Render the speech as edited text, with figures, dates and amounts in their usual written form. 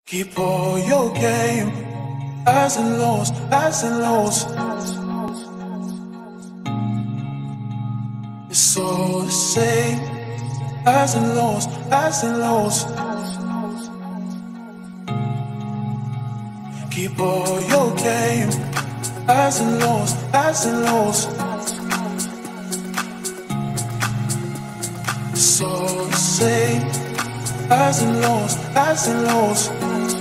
Keep all your game, highs and lows, highs and lows. It's all the same, highs and lows, highs and lows. Keep all your game, highs and lows, highs and lows. It's all the same, highs and lows, highs and lows.